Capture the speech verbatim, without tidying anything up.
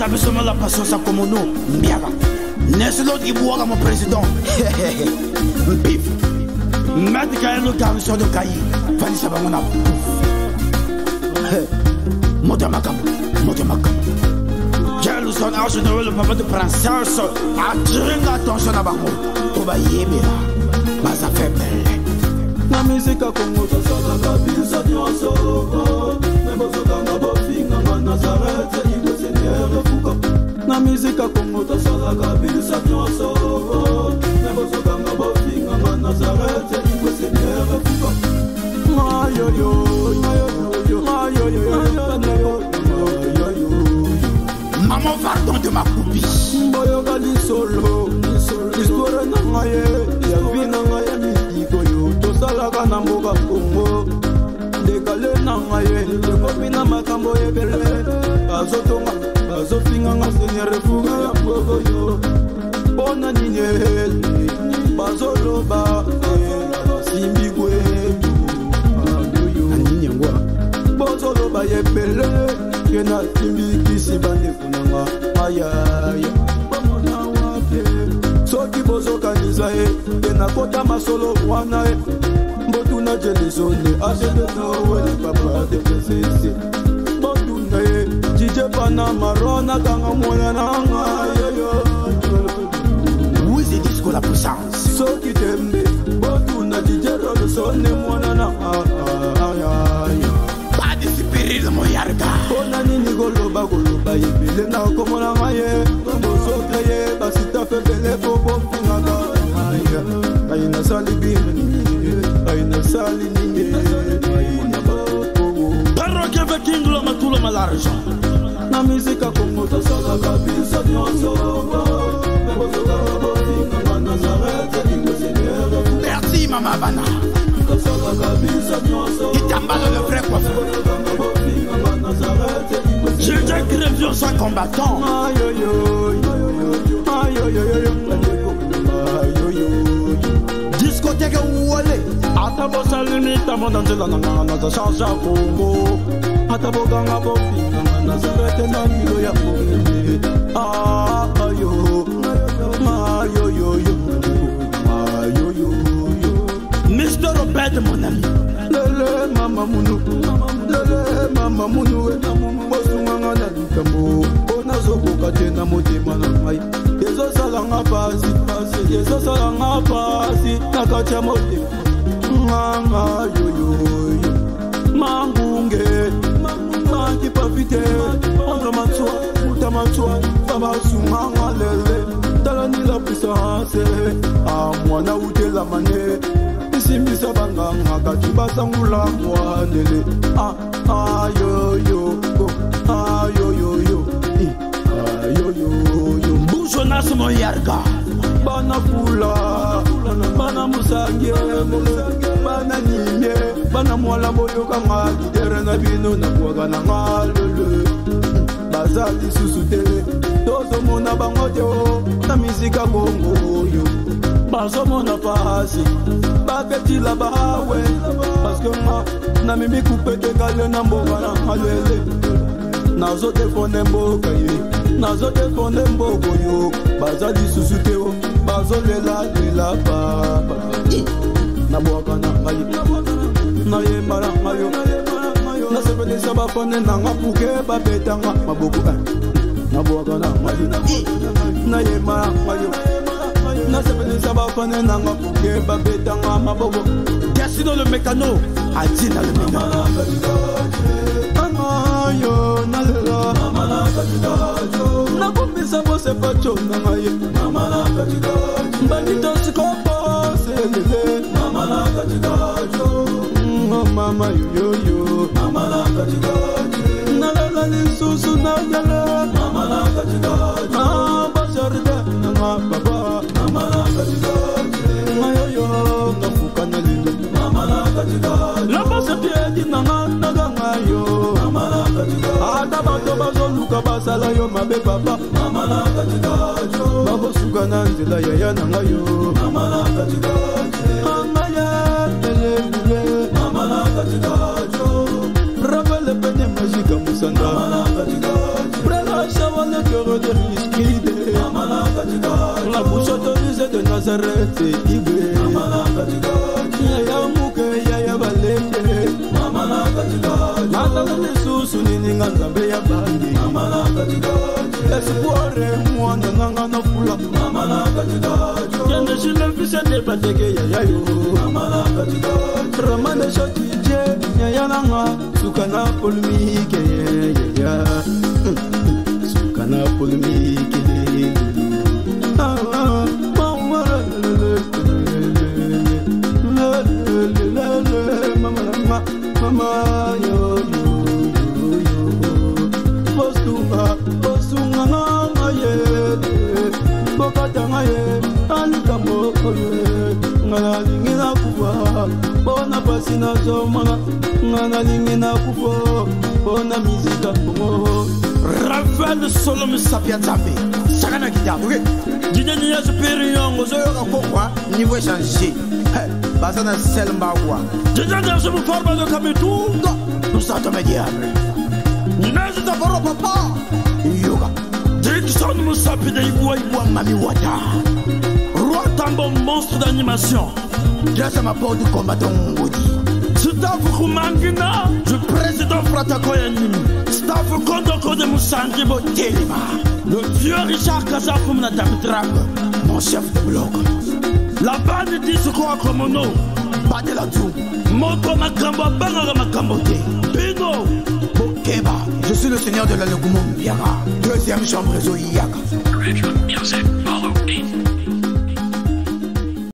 sommes la patience à comme nous. Bien. N'est-ce l'autre qui boit mon président? Pif. Mettre Kaye le garçon de Kaye. Fanny Sabamona. Motamaka. Motamaka. J'ai le son argent de le papa de princesse. Attirer l'attention à Bango. Pour bailler bien. Mais ça fait belle. La musique a Congo, ça sort la cabine, ça dit en solo. Mais bon, ça dans la bofine, à Nazareth, c'est dit que c'est Seigneur Foucault. La musique a Congo, ça sort la cabine, ça dit en solo. Mais bon, ça dans la bofine, à Nazareth, c'est dit que c'est Seigneur Foucault. Ayo yo, ayo yo, ayo yo, ayo yo. Maman pardon de ma copie. Boyo gali solo, l'histoire n'a maye, ya vie n'a maye mitiko yo. Salaka na mboka Congo dekale na ngaye lekopi na makambo ebele azotonga azofinganga Seigneur Fuga ya mboka yo bona nini bazoloba simbi kwetu anini ngwa bazoloba ebele kena simbi kisi bande funanga ayaya bamona wape soki bozokanisa e kena kota masolo wana e Botuna jelizone, achete nowe le papa de pesese. Botuna ye, jije pana marona kanga moya nanga yo yo. Où est ce disco la puissance? So ki tembe, botuna jije rolo sonne mwana na ayaya. Pas de supérieur de mon yarga. Ona nini goloba goloba yebele na komona ngaye. Boso kreye basita febele bobo funga aya. Ayina salibini. Parroquia avec King Loma tout le mal argent. La musique a Congo, ça sort la cabine, ça dit en solo. Merci Mama Bana. Qui t'emballe le vrai coiffeur. J'ai déjà créé sans combattant. Aïe aïe aïe aïe aïe aïe. Discothèque où aller? Atabo salini tamo danzela nanga na change Congo. Atabo ganga bopi nanga na zarete na milo ya Congo. Ah ayo ayo yo yo ayo yo yo. Mister Robert mon ami. Lele mama munu, lele mama munu we bosunganga na likambo. Ona zoko katena motema na mai. Yezo salanga pasi pasi, yezo salanga pasi nakacha motema. Mama yo yo yo mangunge mangi pavite ondra matswa uta matswa baba sumanga lele talani la puissance a mwana utela mane isimbisa banganga katubasangula mwanele ah ayo yo ayo yo yo ayo yo yo Boujonas mon yarga. Bana fula bana musange bana nyimye bana mwala boyo kanga lidere na bino na kuaga na ngalele bazali susute tozo mona bango teo na misika Congo yo bazo mona pasi babeti la bawe parce que ma na mimi kupete kale na mboga na malele nazo defone mboka ye nazo defone mbogo yo bazali susute o bazolela lela baba na boka na ngai na ye mara mayo na sepele sabafone na ngapuke babetanga maboko na boka na ngai na ye mara mayo na sepele sabafone na ngapuke babetanga maboko Cassino le mécano a dit dans le mécano. Yo na lela mama na katigajo na kumisa bose pacho na ngaye mama na katigajo bandito sikopo selele mama na katigajo mama yo yo mama na katigajo na lela lisusu na lela mama na katigajo ah basarde na baba mama na katigajo ayo yo na fuka na lilo mama na katigajo la base piedi na na ngayo Ada bato bazoluka basala yo mabe papa mama na katigajo babo suka na nzela ya ya nanga yo mama na katigajo mama ya tele mama na katigajo rappelle pene magique musanda mama na katigajo prela shawana cœur Nazareth ibe mama na katika ya muke ya ya balende mama na katika mata na susu nini ngambe ya bandi mama na katika esipore mwana nanga na fula mama na katika yende shile fisa de bateke ya ya yo mama na katika ramane shotije ya ya nanga sukana polmike ya ya sukana polmike mama yo yo yo postunga postunga ngama ye bokata ngaye alika moko ye ngala lingina kuwa bona pasina zoma ngala lingina kuwa bona mizika bongo Rafael Solomon Sapia Zambi Sakana Kidam Dina Nia Superior Zoyoka Kokwa Niveau changé Basana Selmbawa Dina Nia Sumu Forma de Kametunga Nous sommes médiables Neza Taboro Papa Yoga Direction Moussapi de Iboua Iboua Mami Wata Roi Tambo monstre d'animation Grâce à ma peau de combattant Ngodi Staff Kumangina Je président Fratako Yanimi Staff Kondoko de Moussangi Botelima Le vieux Richard Kazafoum Natamitrap Mon chef de bloc La bande dit ce qu'on a comme nom Pas de la tour Moko Makambo Bangara Makambote Bino Bokeba Je suis le seigneur de la Lugumum Biara Deuxième chambre Zoïaka